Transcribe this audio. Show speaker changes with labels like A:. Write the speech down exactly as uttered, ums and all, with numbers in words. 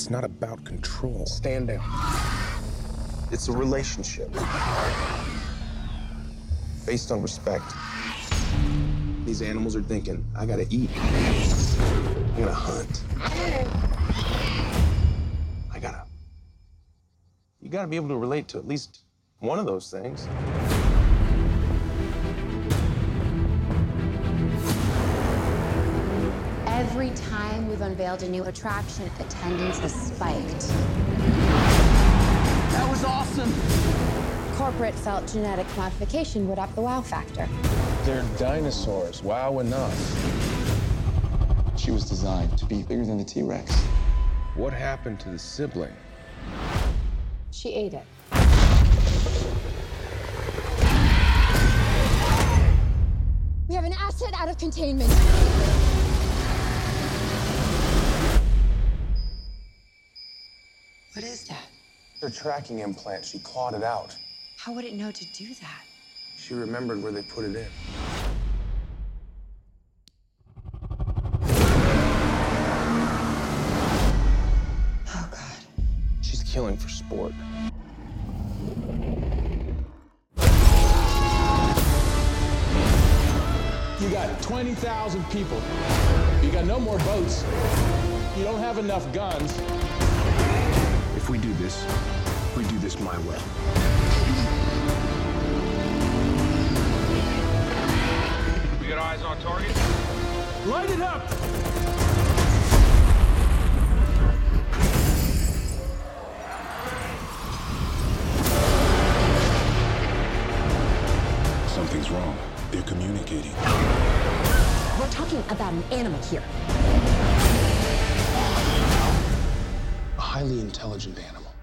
A: It's not about control.
B: Stand down. It's a relationship based on respect. These animals are thinking, I gotta eat. I gotta hunt. I gotta... You gotta be able to relate to at least one of those things.
C: Every time we've unveiled a new attraction, attendance has spiked.
D: That was awesome.
C: Corporate felt genetic modification would up the wow factor.
A: They're dinosaurs. Wow enough.
B: She was designed to be bigger than the T-Rex.
A: What happened to the sibling?
C: She ate it. We have an asset out of containment. What is that?
B: Her tracking implant, she clawed it out.
C: How would it know to do that?
B: She remembered where they put it in.
C: Oh, God.
B: She's killing for sport.
E: You got twenty thousand people. You got no more boats. You don't have enough guns.
A: If we do this, we do this my way.
F: We got eyes on target.
E: Light it up!
A: Something's wrong. They're communicating.
C: We're talking about an animal here.
B: A highly intelligent animal.